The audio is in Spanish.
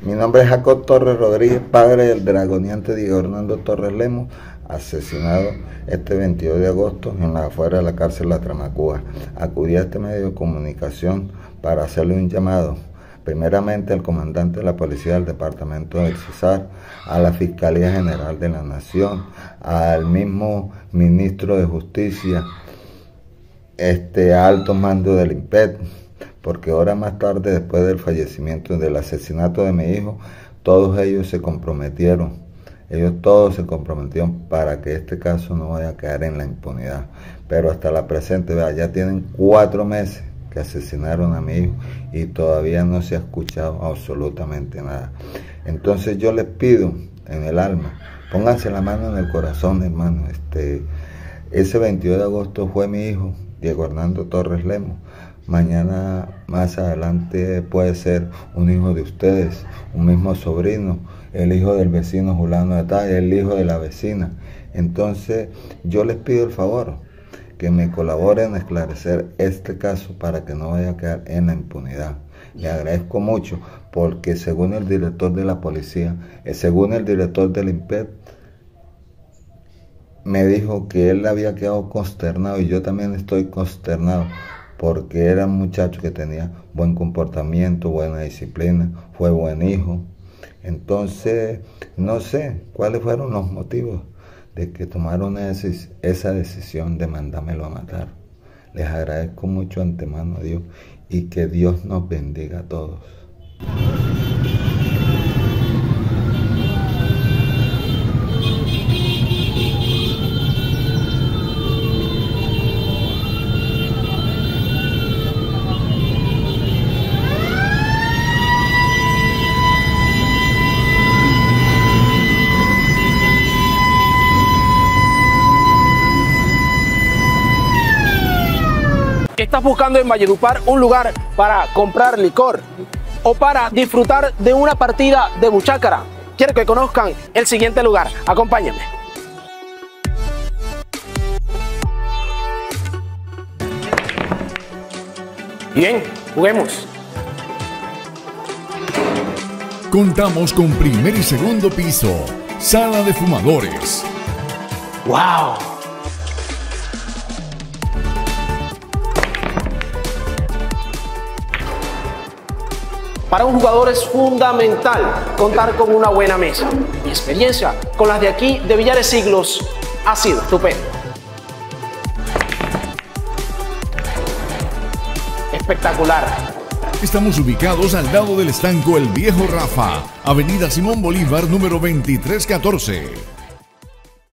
Mi nombre es Jacob Torres Rodríguez, padre del dragoneante Diego Hernando Torres Lemos, asesinado este 22 de agosto en las afueras de la cárcel La Tramacúa. Acudí a este medio de comunicación para hacerle un llamado, primeramente al comandante de la policía del departamento del Cesar, a la Fiscalía General de la Nación, al mismo ministro de Justicia, alto mando del INPET, porque horas más tarde, después del fallecimiento, del asesinato de mi hijo, todos ellos se comprometieron, para que este caso no vaya a caer en la impunidad. Pero hasta la presente, ya tienen 4 meses que asesinaron a mi hijo y todavía no se ha escuchado absolutamente nada. Entonces yo les pido en el alma, pónganse la mano en el corazón, hermano. Ese 22 de agosto fue mi hijo, Diego Hernando Torres Lemos. Mañana, más adelante, puede ser un hijo de ustedes, un mismo sobrino, el hijo del vecino Julano de tal, el hijo de la vecina. Entonces, yo les pido el favor que me colaboren a esclarecer este caso para que no vaya a quedar en la impunidad. Le agradezco mucho porque según el director de la policía, según el director del INPET, me dijo que él había quedado consternado y yo también estoy consternado porque era un muchacho que tenía buen comportamiento, buena disciplina, fue buen hijo. Entonces, no sé cuáles fueron los motivos de que tomaron esa decisión de mandármelo a matar. Les agradezco mucho antemano a Dios y que Dios nos bendiga a todos. ¿Estás buscando en Valledupar un lugar para comprar licor o para disfrutar de una partida de buchácara? Quiero que conozcan el siguiente lugar. Acompáñenme. Bien, juguemos. Contamos con primer y segundo piso, sala de fumadores. ¡Wow! Para un jugador es fundamental contar con una buena mesa. Mi experiencia con las de aquí de Villares Siglos ha sido estupenda. Espectacular. Estamos ubicados al lado del estanco El Viejo Rafa, Avenida Simón Bolívar, número 2314.